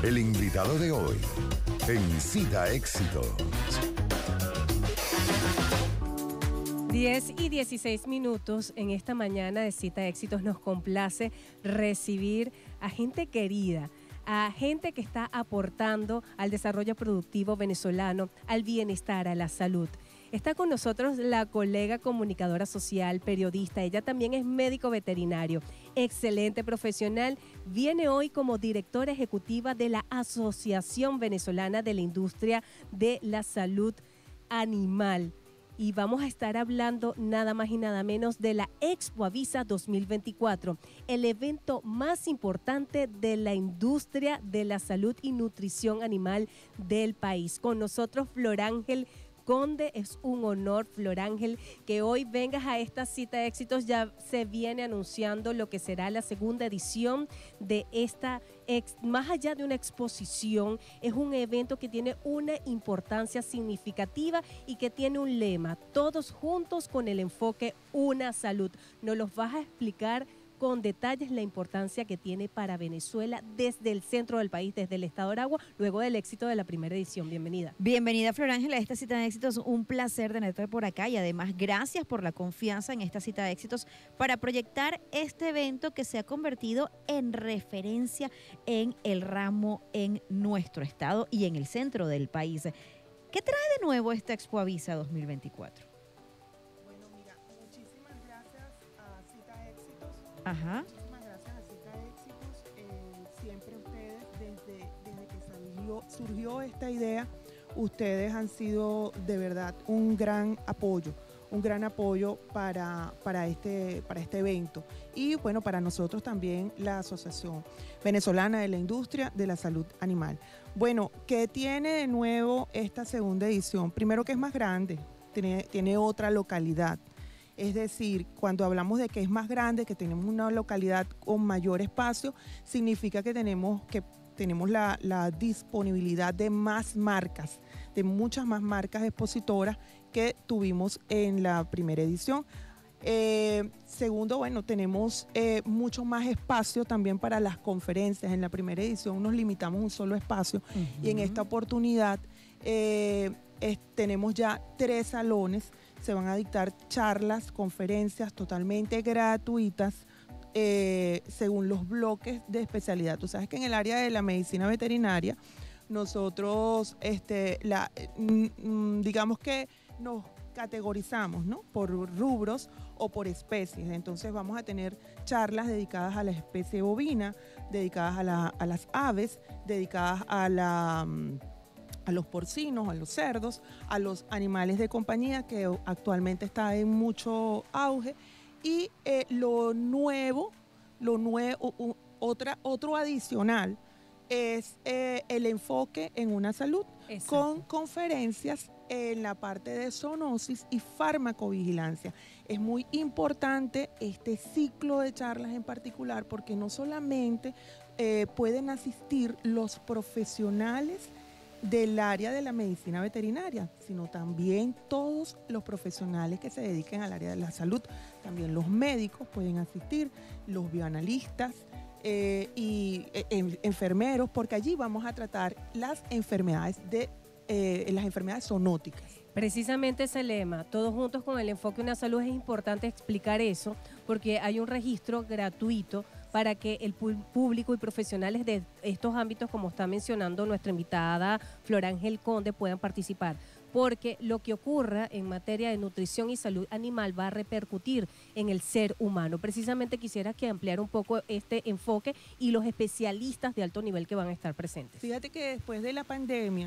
El invitado de hoy en Cita Éxitos. 10:16 en esta mañana de Cita Éxitos. Nos complace recibir a gente querida, a gente que está aportando al desarrollo productivo venezolano, al bienestar, a la salud. Está con nosotros la colega comunicadora social, periodista. Ella también es médico veterinario, excelente profesional. Viene hoy como directora ejecutiva de la Asociación Venezolana de la Industria de la Salud Animal. Y vamos a estar hablando nada más y nada menos de la Expo Avisa 2024, el evento más importante de la industria de la salud y nutrición animal del país. Con nosotros Florángel Conde, es un honor, Florángel, que hoy vengas a esta Cita de Éxitos. Ya se viene anunciando lo que será la segunda edición de esta, más allá de una exposición, es un evento que tiene una importancia significativa y que tiene un lema: todos juntos con el enfoque Una Salud. Nos los vas a explicar con detalles la importancia que tiene para Venezuela desde el centro del país, desde el estado de Aragua, luego del éxito de la primera edición. Bienvenida. Bienvenida, Florángela, a esta Cita de Éxitos. Un placer tenerte por acá y además gracias por la confianza en esta Cita de Éxitos para proyectar este evento que se ha convertido en referencia en el ramo en nuestro estado y en el centro del país. ¿Qué trae de nuevo esta Expo Avisa 2024? Ajá. Muchísimas gracias a Cita Éxitos. Siempre ustedes, desde que surgió esta idea, ustedes han sido de verdad un gran apoyo para este evento. Y bueno, para nosotros también la Asociación Venezolana de la Industria de la Salud Animal. Bueno, ¿qué tiene de nuevo esta segunda edición? Primero, que es más grande, tiene otra localidad. Es decir, cuando hablamos de que es más grande, que tenemos una localidad con mayor espacio, significa que tenemos la disponibilidad de más marcas, de muchas más marcas expositoras que tuvimos en la primera edición. Segundo, bueno, tenemos mucho más espacio también para las conferencias. En la primera edición nos limitamos a un solo espacio y en esta oportunidad tenemos ya 3 salones. Se van a dictar charlas, conferencias totalmente gratuitas según los bloques de especialidad. Tú sabes que en el área de la medicina veterinaria nosotros, digamos que nos categorizamos, ¿no?, por rubros o por especies. Entonces vamos a tener charlas dedicadas a la especie bovina, dedicadas a las aves, dedicadas a los porcinos, a los cerdos, a los animales de compañía, que actualmente está en mucho auge. Y otro adicional es el enfoque en una salud. Exacto. Con conferencias en la parte de zoonosis y farmacovigilancia. Es muy importante este ciclo de charlas en particular porque no solamente pueden asistir los profesionales del área de la medicina veterinaria, sino también todos los profesionales que se dediquen al área de la salud. También los médicos pueden asistir, los bioanalistas y enfermeros, porque allí vamos a tratar las enfermedades zoonóticas. Precisamente ese lema, todos juntos con el enfoque Una Salud, es importante explicar eso, porque hay un registro gratuito para que el público y profesionales de estos ámbitos, como está mencionando nuestra invitada Florángel Conde, puedan participar. Porque lo que ocurra en materia de nutrición y salud animal va a repercutir en el ser humano. Precisamente quisiera que ampliara un poco este enfoque y los especialistas de alto nivel que van a estar presentes. Fíjate que después de la pandemia,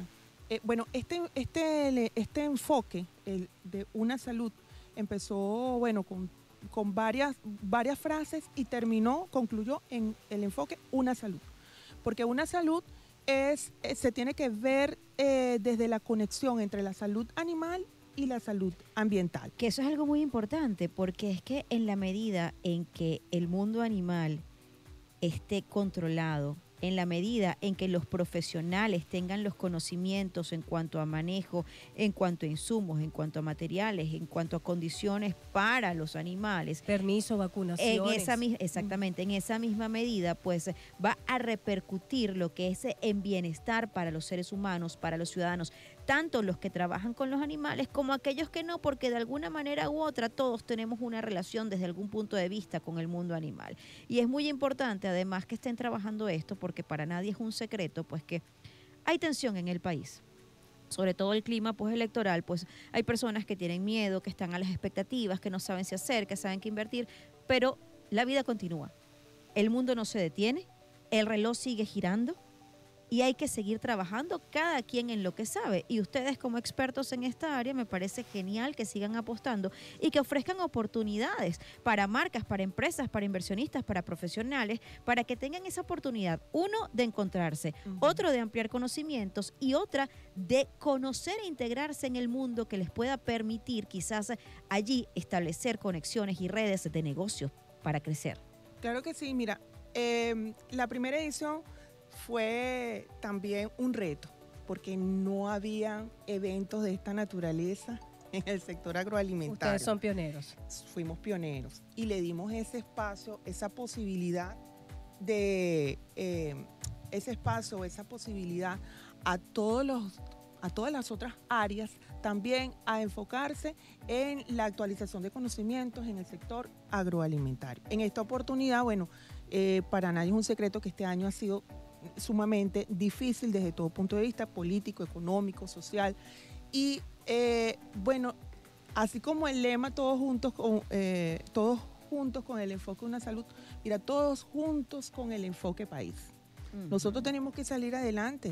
este enfoque de Una Salud empezó, bueno, con varias frases y concluyó en el enfoque Una Salud. Porque Una Salud se tiene que ver desde la conexión entre la salud animal y la salud ambiental. Que eso es algo muy importante, porque es que en la medida en que el mundo animal esté controlado en la medida en que los profesionales tengan los conocimientos en cuanto a manejo, en cuanto a insumos, en cuanto a materiales, en cuanto a condiciones para los animales, Permiso, vacunaciones. exactamente, en esa misma medida, pues va a repercutir lo que es en bienestar para los seres humanos, para los ciudadanos, tanto los que trabajan con los animales como aquellos que no, porque de alguna manera u otra todos tenemos una relación desde algún punto de vista con el mundo animal. Y es muy importante además que estén trabajando esto, porque para nadie es un secreto, pues que hay tensión en el país. Sobre todo el clima electoral, pues hay personas que tienen miedo, que están a las expectativas, que no saben si hacer, que saben qué invertir, pero la vida continúa. El mundo no se detiene, el reloj sigue girando y hay que seguir trabajando cada quien en lo que sabe. Y ustedes como expertos en esta área, me parece genial que sigan apostando y que ofrezcan oportunidades para marcas, para empresas, para inversionistas, para profesionales, para que tengan esa oportunidad, uno, de encontrarse, otro, de ampliar conocimientos y otra, de conocer e integrarse en el mundo que les pueda permitir quizás allí establecer conexiones y redes de negocios para crecer. Claro que sí, mira, la primera edición fue también un reto, porque no había eventos de esta naturaleza en el sector agroalimentario. Ustedes son pioneros. Fuimos pioneros y le dimos ese espacio, esa posibilidad de esa posibilidad a todas las otras áreas también a enfocarse en la actualización de conocimientos en el sector agroalimentario. En esta oportunidad, bueno, para nadie es un secreto que este año ha sido sumamente difícil desde todo punto de vista político, económico, social. Y bueno, así como el lema todos juntos con el enfoque de una salud, mira, todos juntos con el enfoque país. Nosotros tenemos que salir adelante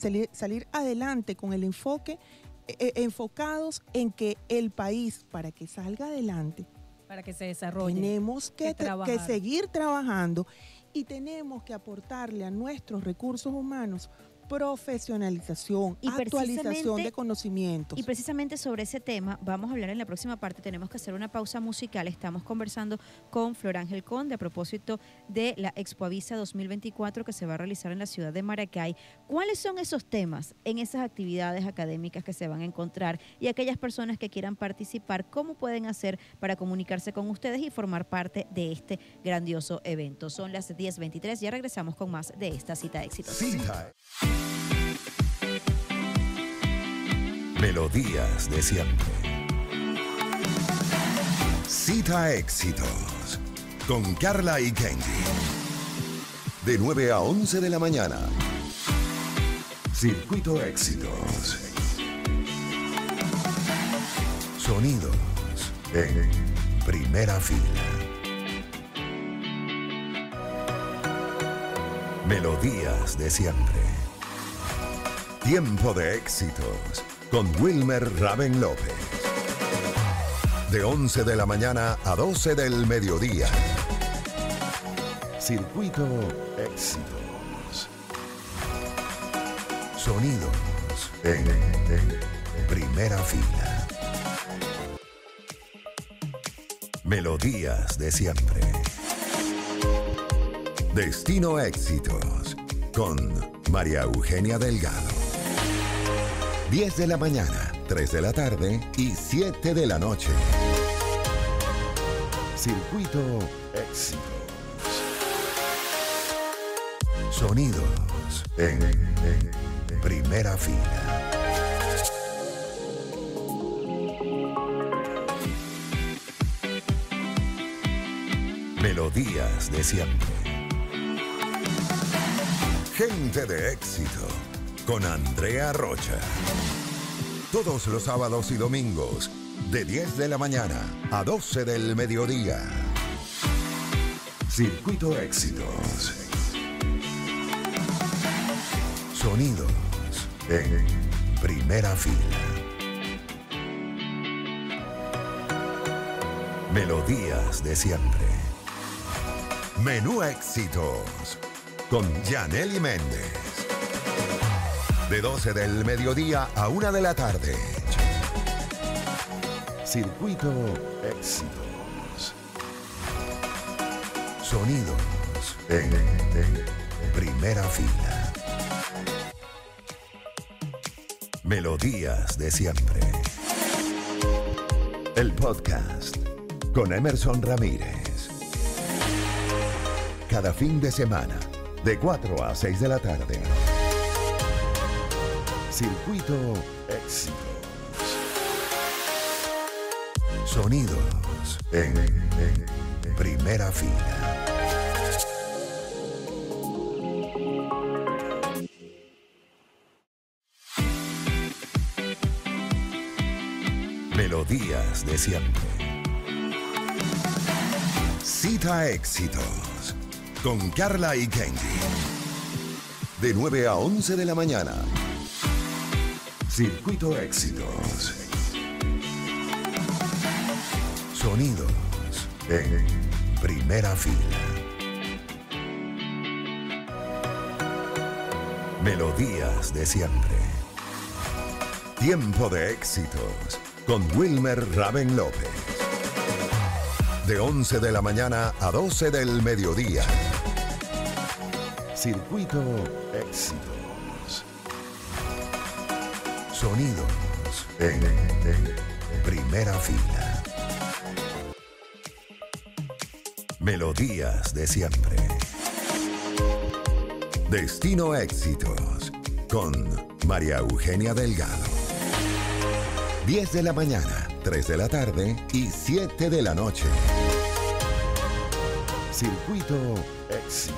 con el enfoque, enfocados en que el país, para que salga adelante, para que se desarrolle, tenemos que seguir trabajando y tenemos que aportarle a nuestros recursos humanos profesionalización, y actualización de conocimientos. Y precisamente sobre ese tema vamos a hablar en la próxima parte. Tenemos que hacer una pausa musical. Estamos conversando con Flor Ángel Conde a propósito de la Expo Avisa 2024 que se va a realizar en la ciudad de Maracay. ¿Cuáles son esos temas en esas actividades académicas que se van a encontrar? Y aquellas personas que quieran participar, ¿cómo pueden hacer para comunicarse con ustedes y formar parte de este grandioso evento? Son las 10:23. Ya regresamos con más de esta cita exitosa. Cita. Melodías de siempre. Cita Éxitos con Carla y Kenji. De 9 a 11 de la mañana. Circuito Éxitos. Sonidos en primera fila. Melodías de siempre. Tiempo de éxitos con Wilmer Raven López. De 11 de la mañana a 12 del mediodía. Circuito Éxitos. Sonidos en primera fila. Melodías de siempre. Destino Éxitos con María Eugenia Delgado. 10 de la mañana, 3 de la tarde y 7 de la noche. Circuito Éxitos. Sonidos en primera fila. Melodías de siempre. Gente de éxito con Andrea Rocha. Todos los sábados y domingos, de 10 de la mañana a 12 del mediodía. Circuito Éxitos. Sonidos en primera fila. Melodías de siempre. Menú Éxitos con Yanely Méndez. De 12 del mediodía a 1 de la tarde. Circuito Éxitos. Sonidos en primera fila. Melodías de siempre. El podcast con Emerson Ramírez. Cada fin de semana, de 4 a 6 de la tarde. Circuito Éxitos. Sonidos en primera fila. Melodías de siempre. Cita Éxitos con Carla y Kenji. De 9 a 11 de la mañana. Circuito Éxitos. Sonidos en primera fila. Melodías de siempre. Tiempo de éxitos con Wilmer Raven López. De 11 de la mañana a 12 del mediodía. Circuito Éxitos. Sonidos en primera fila. Melodías de siempre. Destino Éxitos con María Eugenia Delgado. 10 de la mañana, 3 de la tarde y 7 de la noche. Circuito Éxitos.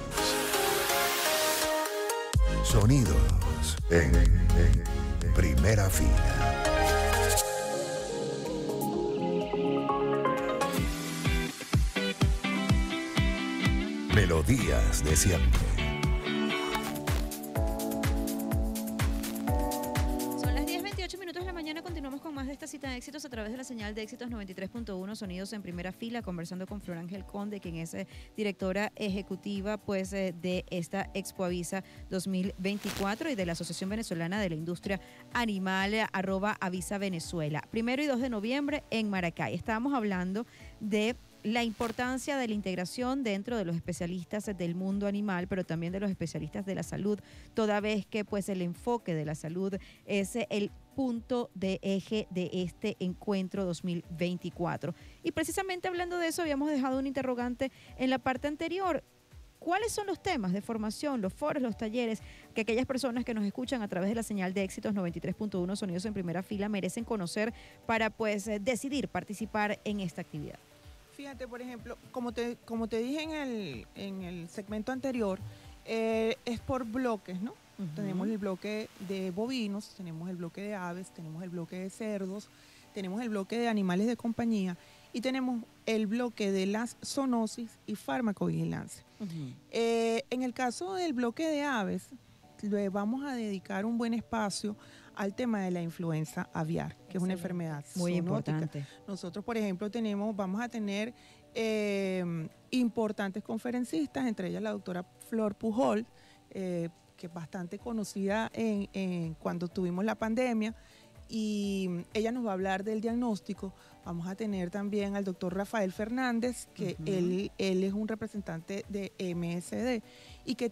Sonidos en primera fila. Melodías de siempre. Son las 10:28 de la mañana. Continuamos con más de esta cita de éxitos a través de la señal de éxitos 93.1, sonidos en primera fila, conversando con Flor Ángel Conde, quien es directora ejecutiva pues, de esta Expo Avisa 2024 y de la Asociación Venezolana de la Industria Animal, @Avisa Venezuela. 1 y 2 de noviembre en Maracay. Estábamos hablando de la importancia de la integración dentro de los especialistas del mundo animal, pero también de los especialistas de la salud, toda vez que pues el enfoque de la salud es el punto de eje de este encuentro 2024. Y precisamente hablando de eso, habíamos dejado un interrogante en la parte anterior. ¿Cuáles son los temas de formación, los foros, los talleres que aquellas personas que nos escuchan a través de la señal de éxitos 93.1 sonidos en primera fila merecen conocer para pues decidir participar en esta actividad? Fíjate, por ejemplo, como te dije en el segmento anterior, es por bloques, ¿no? Tenemos el bloque de bovinos, tenemos el bloque de aves, tenemos el bloque de cerdos, tenemos el bloque de animales de compañía y tenemos el bloque de las zoonosis y farmacovigilancia. En el caso del bloque de aves, le vamos a dedicar un buen espacio al tema de la influenza aviar, que es una enfermedad muy zoonótica. importante. Nosotros, por ejemplo, vamos a tener importantes conferencistas, entre ellas la doctora Flor Pujol, que es bastante conocida cuando tuvimos la pandemia, y ella nos va a hablar del diagnóstico. Vamos a tener también al doctor Rafael Fernández, que él es un representante de MSD y que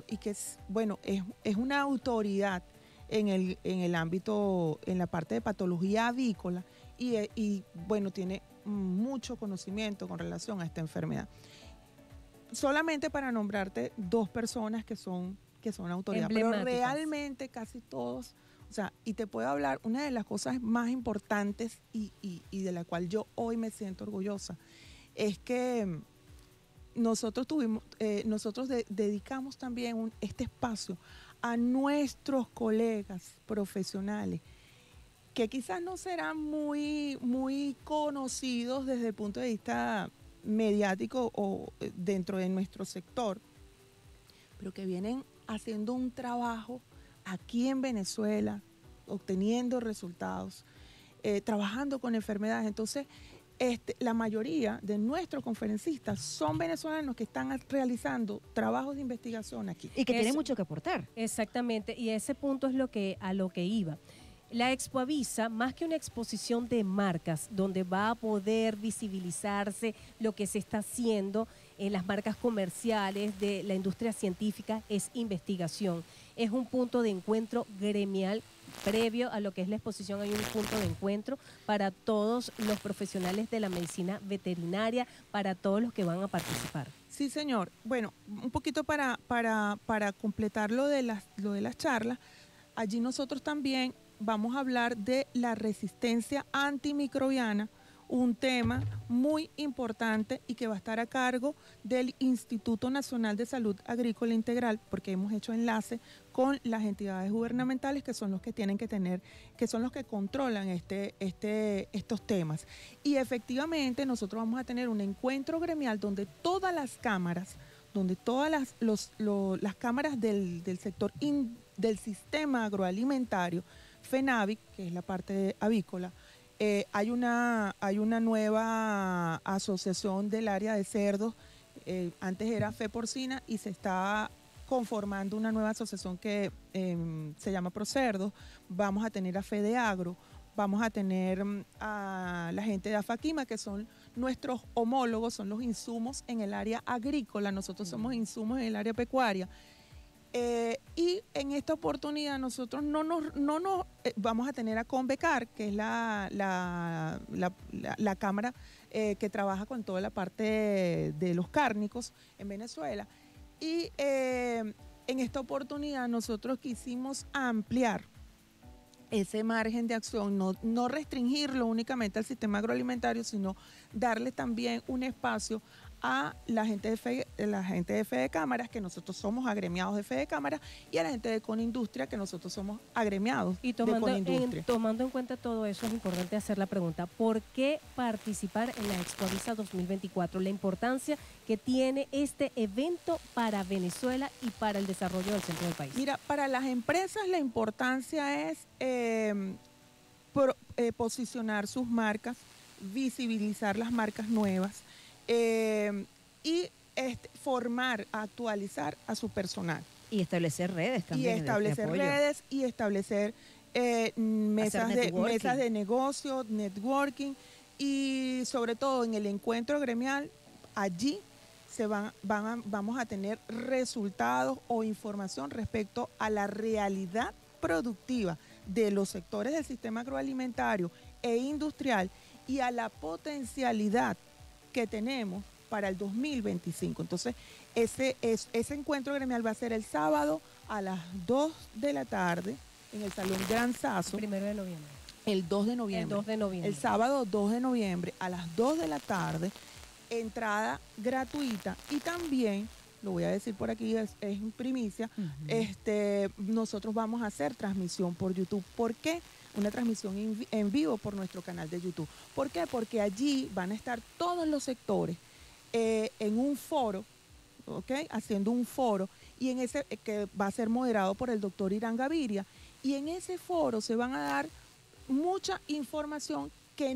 es una autoridad en el ámbito, en la parte de patología avícola y tiene mucho conocimiento con relación a esta enfermedad. Solamente para nombrarte 2 personas que son autoridad, pero realmente casi todos. O sea, y te puedo hablar, una de las cosas más importantes y de la cual yo hoy me siento orgullosa, es que nosotros dedicamos también este espacio a nuestros colegas profesionales, que quizás no serán muy, muy conocidos desde el punto de vista mediático o dentro de nuestro sector, pero que vienen haciendo un trabajo aquí en Venezuela, obteniendo resultados, trabajando con enfermedades. Entonces, la mayoría de nuestros conferencistas son venezolanos que están realizando trabajos de investigación aquí. Y que tienen mucho que aportar. Exactamente, y ese punto es a lo que iba. La Expo Avisa, más que una exposición de marcas donde va a poder visibilizarse lo que se está haciendo, las marcas comerciales, de la industria científica, es investigación. Es un punto de encuentro gremial. Previo a lo que es la exposición hay un punto de encuentro para todos los profesionales de la medicina veterinaria, para todos los que van a participar. Sí, señor. Bueno, un poquito para completar lo de las charlas, allí nosotros también vamos a hablar de la resistencia antimicrobiana, un tema muy importante y que va a estar a cargo del Instituto Nacional de Salud Agrícola Integral, porque hemos hecho enlace con las entidades gubernamentales que son los que tienen que tener, que son los que controlan estos temas. Y efectivamente nosotros vamos a tener un encuentro gremial donde todas las cámaras, las cámaras del sector del sistema agroalimentario, FENAVIC, que es la parte avícola, hay una nueva asociación del área de cerdos, antes era FEPorcina y se está conformando una nueva asociación que se llama ProCerdos. Vamos a tener a FedeAgro, vamos a tener a la gente de AFAQUIMA, que son nuestros homólogos, son los insumos en el área agrícola, nosotros somos insumos en el área pecuaria. Y en esta oportunidad nosotros no nos vamos a tener a Convecar, que es la cámara que trabaja con toda la parte de los cárnicos en Venezuela. Y en esta oportunidad nosotros quisimos ampliar ese margen de acción, no restringirlo únicamente al sistema agroalimentario, sino darle también un espacio a la gente de Fede Cámaras, que nosotros somos agremiados de Fede Cámaras, y a la gente de Conindustria, que nosotros somos agremiados y de Conindustria. Tomando en cuenta todo eso, es importante hacer la pregunta, ¿por qué participar en la Expovisa 2024? La importancia que tiene este evento para Venezuela y para el desarrollo del centro del país. Mira, para las empresas la importancia es posicionar sus marcas, visibilizar las marcas nuevas, y formar, actualizar a su personal. Y establecer redes también. Y establecer redes y establecer mesas de negocio, networking, y sobre todo en el encuentro gremial, allí vamos a tener resultados o información respecto a la realidad productiva de los sectores del sistema agroalimentario e industrial y a la potencialidad que tenemos para el 2025. Entonces, ese encuentro gremial va a ser el sábado a las 2 de la tarde en el Salón Gran Sasso. El 1 de noviembre. El 2 de noviembre. El 2 de noviembre. El sábado 2 de noviembre a las 2 de la tarde, entrada gratuita. Y también, lo voy a decir por aquí, es en primicia, nosotros vamos a hacer transmisión por YouTube. ¿Por qué? Una transmisión en vivo por nuestro canal de YouTube. ¿Por qué? Porque allí van a estar todos los sectores en un foro, ¿ok? Haciendo un foro, y en ese que va a ser moderado por el doctor Irán Gaviria. Y en ese foro se van a dar mucha información que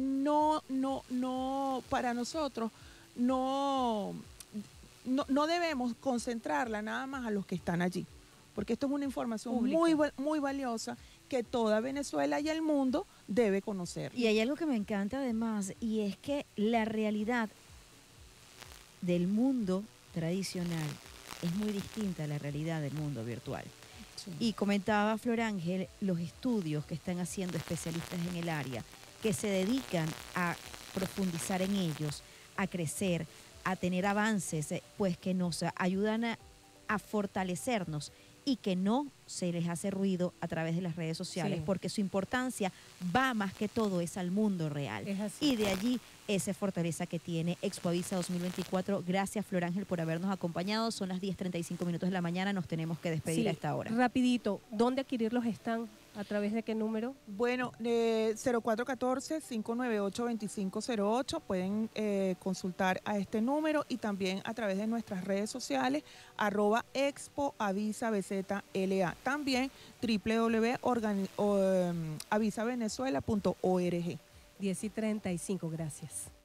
para nosotros no debemos concentrarla nada más a los que están allí, porque esto es una información muy valiosa que toda Venezuela y el mundo debe conocer. Y hay algo que me encanta además, y es que la realidad del mundo tradicional es muy distinta a la realidad del mundo virtual. Sí. Y comentaba Flor Ángel los estudios que están haciendo especialistas en el área, que se dedican a profundizar en ellos, a crecer, a tener avances, pues que nos ayudan a fortalecernos y que no se les hace ruido a través de las redes sociales, sí, porque su importancia va más que todo es al mundo real. Es así. Y de allí esa fortaleza que tiene Expovisa 2024. Gracias, Flor Ángel, por habernos acompañado. Son las 10:35 de la mañana, nos tenemos que despedir a esta hora. Rapidito, ¿dónde adquirirlos están? ¿A través de qué número? Bueno, 0414-598-2508. Pueden consultar a este número y también a través de nuestras redes sociales, @expoavisabzla. También www.avisavenezuela.org. 10:35, gracias.